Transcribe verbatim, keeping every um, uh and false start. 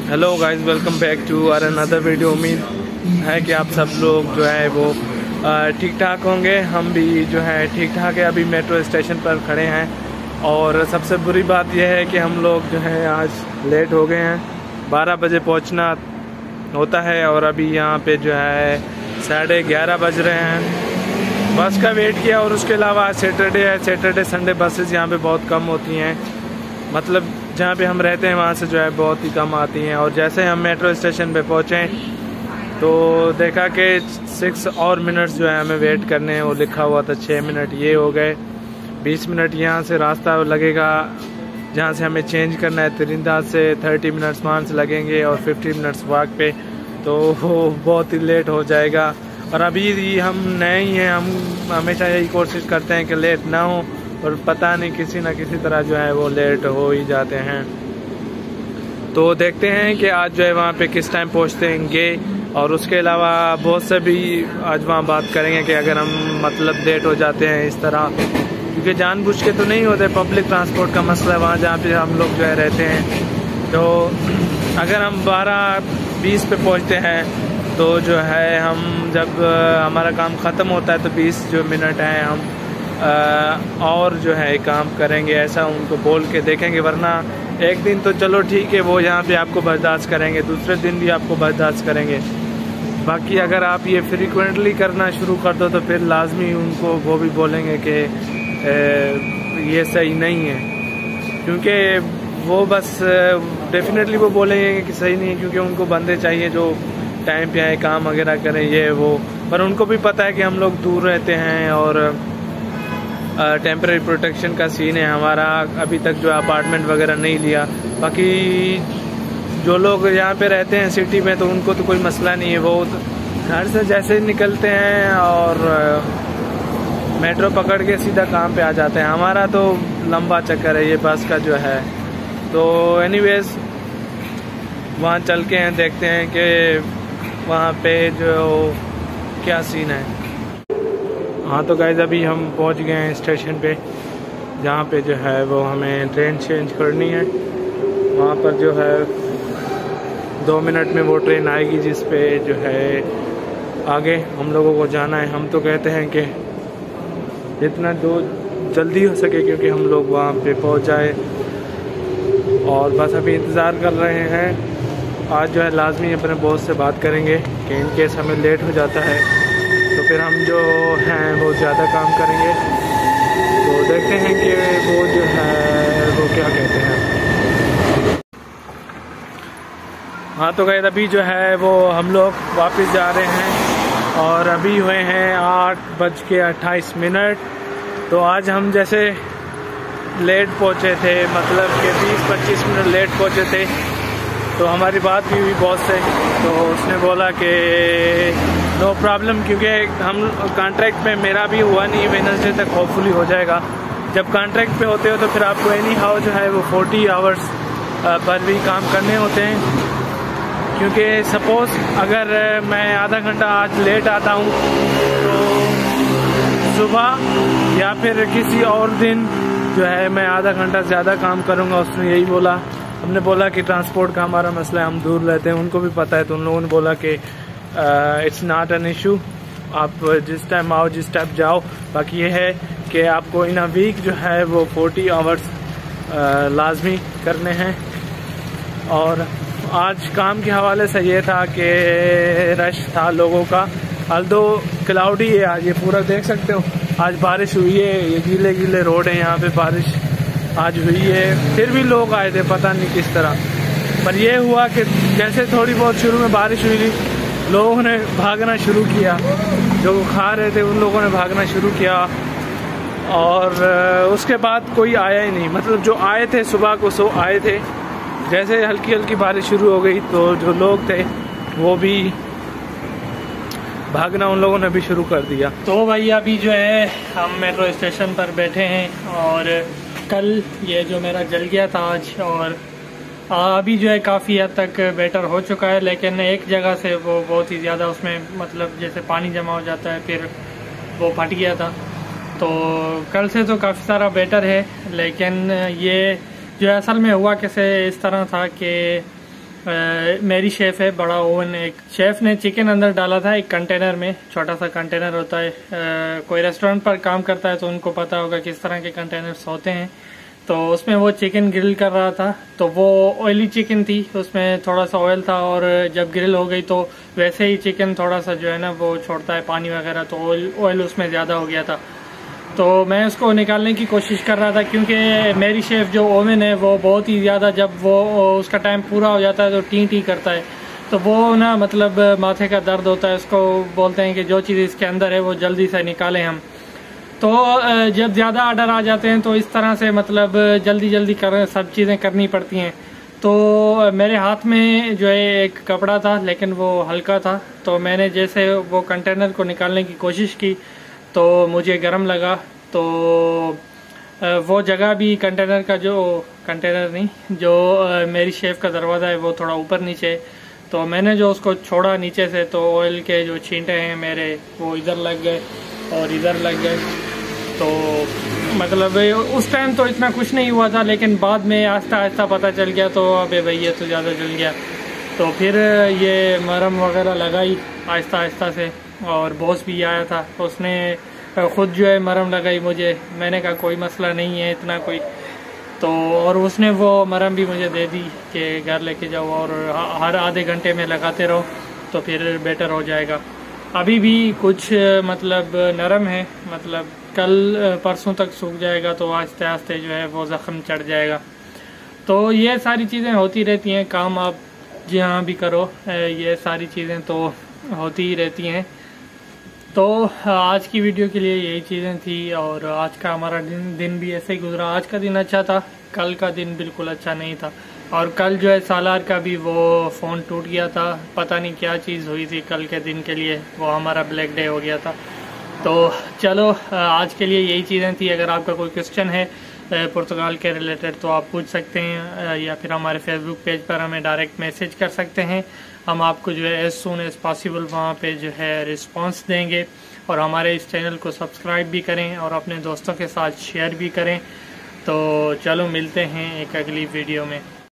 Hello guys, welcome back to our another video. उम्मीद है कि आप सब लोग जो है वो ठीक ठाक होंगे। हम भी जो है ठीक ठाक है। अभी मेट्रो स्टेशन पर खड़े हैं और सबसे बुरी बात यह है कि हम लोग जो है आज लेट हो गए हैं। बारह बजे पहुंचना होता है और अभी यहाँ पे जो है साढ़े ग्यारह बज रहे हैं। बस का वेट किया और उसके अलावा आज सैटरडे है। सैटरडे संडे बसेस यहाँ पे बहुत कम होती हैं, मतलब जहाँ पे हम रहते हैं वहाँ से जो है बहुत ही कम आती हैं। और जैसे हम मेट्रो स्टेशन पे पहुँचे तो देखा कि सिक्स और मिनट्स जो है हमें वेट करने हैं। वो लिखा हुआ था छः मिनट, ये हो गए बीस मिनट। यहाँ से रास्ता लगेगा जहाँ से हमें चेंज करना है तिरिंदा से, थर्टी मिनट्स वहाँ से लगेंगे और फिफ्टी मिनट्स वॉक पे, तो वो बहुत ही लेट हो जाएगा। और अभी हम नए ही हैं, हम हमेशा यही कोशिश करते हैं कि लेट ना हो, और पता नहीं किसी ना किसी तरह जो है वो लेट हो ही जाते हैं। तो देखते हैं कि आज जो है वहाँ पे किस टाइम पहुँचतेंगे। और उसके अलावा बहुत से भी आज वहाँ बात करेंगे कि अगर हम मतलब लेट हो जाते हैं इस तरह, क्योंकि जानबूझ के तो नहीं होते, पब्लिक ट्रांसपोर्ट का मसला है वहाँ जहाँ पे हम लोग जो है रहते हैं। तो अगर हम बारह बीस पे पहुँचते हैं तो जो है हम जब हमारा काम ख़त्म होता है तो बीस जो मिनट हैं हम आ, और जो है काम करेंगे, ऐसा उनको बोल के देखेंगे। वरना एक दिन तो चलो ठीक है, वो यहाँ पे आपको बर्दाश्त करेंगे, दूसरे दिन भी आपको बर्दाश्त करेंगे। बाकी अगर आप ये फ्रीक्वेंटली करना शुरू कर दो तो फिर लाजमी उनको वो भी बोलेंगे कि ये सही नहीं है, क्योंकि वो बस डेफिनेटली वो बोलेंगे कि सही नहीं है, क्योंकि उनको बंदे चाहिए जो टाइम पे आए, काम वगैरह करें, ये वो। पर उनको भी पता है कि हम लोग दूर रहते हैं और टेम्परेरी uh, प्रोटेक्शन का सीन है हमारा। अभी तक जो अपार्टमेंट वगैरह नहीं लिया। बाकी जो लोग यहाँ पे रहते हैं सिटी में तो उनको तो कोई मसला नहीं है, वो घर से जैसे निकलते हैं और uh, मेट्रो पकड़ के सीधा काम पे आ जाते हैं। हमारा तो लंबा चक्कर है ये बस का जो है। तो एनीवेज वहाँ चल के हैं, देखते हैं कि वहाँ पे जो क्या सीन है। हाँ तो गाइस, अभी हम पहुंच गए हैं स्टेशन पे, जहाँ पे जो है वो हमें ट्रेन चेंज करनी है। वहाँ पर जो है दो मिनट में वो ट्रेन आएगी जिस पे जो है आगे हम लोगों को जाना है। हम तो कहते हैं कि जितना दो जल्दी हो सके क्योंकि हम लोग वहाँ पे पहुँच जाए, और बस अभी इंतज़ार कर रहे हैं। आज जो है लाजमी अपने बॉस से बात करेंगे कि इन केस हमें लेट हो जाता है तो फिर हम जो हैं वो ज़्यादा काम करेंगे। तो देखते हैं कि वो जो है वो क्या कहते हैं। हाँ तो गाइस, अभी जो है वो हम लोग वापस जा रहे हैं और अभी हुए हैं आठ बज के अट्ठाईस मिनट। तो आज हम जैसे लेट पहुँचे थे, मतलब कि बीस पच्चीस मिनट लेट पहुँचे थे। तो हमारी बात भी हुई बॉस से, तो उसने बोला कि नो प्रॉब्लम, क्योंकि हम कॉन्ट्रैक्ट पे मेरा भी हुआ नहीं, वेडनेसडे तक होपफुली हो जाएगा। जब कॉन्ट्रैक्ट पे होते हो तो फिर आपको एनी हाउ जो है वो फोर्टी आवर्स पर भी काम करने होते हैं। क्योंकि सपोज़ अगर मैं आधा घंटा आज लेट आता हूँ तो सुबह या फिर किसी और दिन जो है मैं आधा घंटा ज़्यादा काम करूँगा। उसने यही बोला। हमने बोला कि ट्रांसपोर्ट का हमारा मसला है, हम दूर रहते हैं, उनको भी पता है। तो उन लोगों ने बोला कि इट्स नॉट एन इशू, आप जिस टाइम आओ जिस टाइम जाओ। बाकी ये है कि आपको इन अ वीक जो है वो फोर्टी आवर्स लाजमी करने हैं। और आज काम के हवाले से ये था कि रश था लोगों का, अल्दो क्लाउडी है आज, ये पूरा देख सकते हो। आज बारिश हुई है, ये गीले गीले रोड है, यहाँ पे बारिश आज हुई है, फिर भी लोग आए थे पता नहीं किस तरह। पर यह हुआ कि जैसे थोड़ी बहुत शुरू में बारिश हुई थी, लोगों ने भागना शुरू किया, जो खा रहे थे उन लोगों ने भागना शुरू किया। और उसके बाद कोई आया ही नहीं, मतलब जो आए थे सुबह को सो आए थे। जैसे हल्की हल्की बारिश शुरू हो गई तो जो लोग थे वो भी भागना उन लोगों ने भी शुरू कर दिया। तो भाई अभी जो है हम मेट्रो स्टेशन पर बैठे हैं और कल ये जो मेरा जल गया था आज, और अभी जो है काफ़ी हद तक बेटर हो चुका है। लेकिन एक जगह से वो बहुत ही ज़्यादा उसमें मतलब जैसे पानी जमा हो जाता है, फिर वो फट गया था। तो कल से तो काफ़ी सारा बेटर है। लेकिन ये जो असल में हुआ कैसे इस तरह था कि मेरी शेफ है, बड़ा ओवन। एक शेफ ने चिकन अंदर डाला था एक कंटेनर में, छोटा सा कंटेनर होता है। आ, कोई रेस्टोरेंट पर काम करता है तो उनको पता होगा किस तरह के कंटेनर्स होते हैं। तो उसमें वो चिकन ग्रिल कर रहा था, तो वो ऑयली चिकन थी, उसमें थोड़ा सा ऑयल था, और जब ग्रिल हो गई तो वैसे ही चिकन थोड़ा सा जो है ना वो छोड़ता है पानी वगैरह, तो ऑयल ऑयल उसमें ज़्यादा हो गया था। तो मैं उसको निकालने की कोशिश कर रहा था, क्योंकि मेरी शेफ जो ओवन है वो बहुत ही ज़्यादा, जब वो उसका टाइम पूरा हो जाता है तो टी टी करता है, तो वो ना मतलब माथे का दर्द होता है। उसको बोलते हैं कि जो चीज़ इसके अंदर है वो जल्दी से निकालें हम। तो जब ज़्यादा ऑर्डर आ जाते हैं तो इस तरह से मतलब जल्दी जल्दी कर सब चीज़ें करनी पड़ती हैं। तो मेरे हाथ में जो है एक कपड़ा था, लेकिन वो हल्का था, तो मैंने जैसे वो कंटेनर को निकालने की कोशिश की तो मुझे गर्म लगा। तो वो जगह भी कंटेनर का जो कंटेनर नहीं जो मेरी शेफ का दरवाज़ा है वो थोड़ा ऊपर नीचे, तो मैंने जो उसको छोड़ा नीचे से तो ऑयल के जो छींटे हैं मेरे वो इधर लग गए और इधर लग गए। तो मतलब उस टाइम तो इतना कुछ नहीं हुआ था, लेकिन बाद में आहिस्ता आहिस्ता पता चल गया, तो अबे भाई ये तो ज़्यादा जल गया। तो फिर ये मरहम वगैरह लगाई आहिस्ता आहिस्ता से, और बॉस भी आया था, उसने ख़ुद जो है मरहम लगाई मुझे। मैंने कहा कोई मसला नहीं है इतना कोई, तो और उसने वो मरहम भी मुझे दे दी कि घर लेके जाओ और हर आधे घंटे में लगाते रहो तो फिर बेटर हो जाएगा। अभी भी कुछ मतलब नरम है, मतलब कल परसों तक सूख जाएगा, तो आस्ते आस्ते जो है वो ज़ख़म चढ़ जाएगा। तो ये सारी चीज़ें होती रहती हैं, काम आप जहाँ भी करो ये सारी चीज़ें तो होती ही रहती हैं। तो आज की वीडियो के लिए यही चीज़ें थी, और आज का हमारा दिन दिन भी ऐसे ही गुजरा। आज का दिन अच्छा था, कल का दिन बिल्कुल अच्छा नहीं था। और कल जो है सालार का भी वो फ़ोन टूट गया था, पता नहीं क्या चीज़ हुई थी कल के दिन के लिए, वो हमारा ब्लैक डे हो गया था। तो चलो आज के लिए यही चीज़ें थी। अगर आपका कोई क्वेश्चन है पुर्तगाल के रिलेटेड तो आप पूछ सकते हैं, या फिर हमारे फेसबुक पेज पर हमें डायरेक्ट मैसेज कर सकते हैं। हम आपको जो है एज सून एज पॉसिबल वहाँ पे जो है रिस्पांस देंगे। और हमारे इस चैनल को सब्सक्राइब भी करें और अपने दोस्तों के साथ शेयर भी करें। तो चलो मिलते हैं एक अगली वीडियो में।